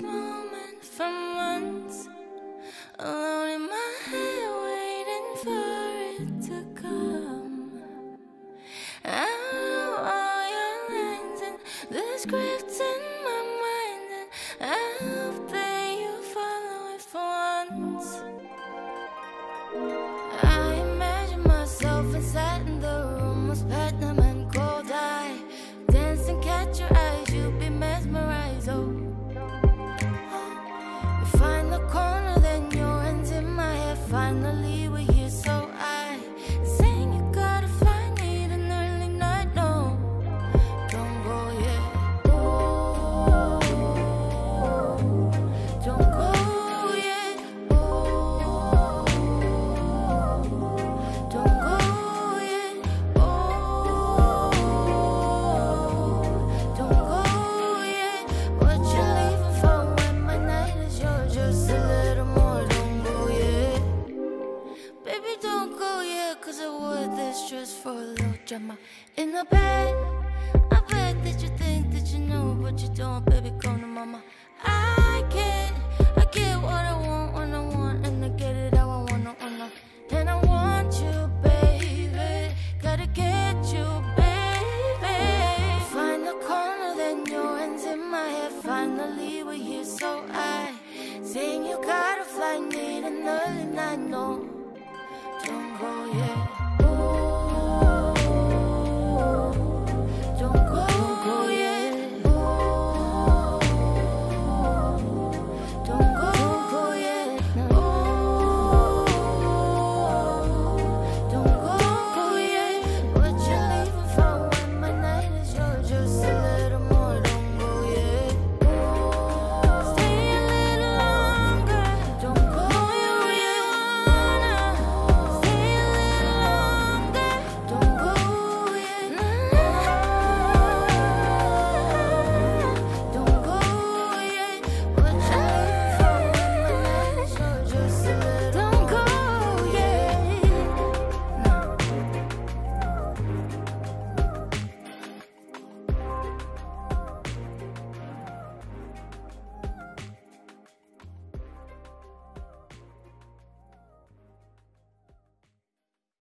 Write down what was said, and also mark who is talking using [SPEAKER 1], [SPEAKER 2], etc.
[SPEAKER 1] moment for months, alone in my head, waiting for it to come. I know all your lines and the scripts in my mind, and I hope that you follow it for once. I imagine myself inside in the room was platinum and gold. I dance and catch your eyes, you'd be mesmerized. Oh, you find the corner, then your hands in my hair. Finally we're here, so I saying you gotta find me in the early night. No, don't go yet. Oh, don't go yet. Oh, don't go yet. Oh, don't go yet. What you leaving for when my night is yours? Just a little more. Don't go yet. Baby, don't go yet, 'cause I would this just for a little drama in the bed. I bet that you think that you know, but you don't. Baby, come to mama. I get what I want when I want, and I get it how I wanna. And I want you, baby. Gotta get you, baby. Find the corner, then your hands in my head. Finally we're here, so I saying you gotta fly, need an early night. No,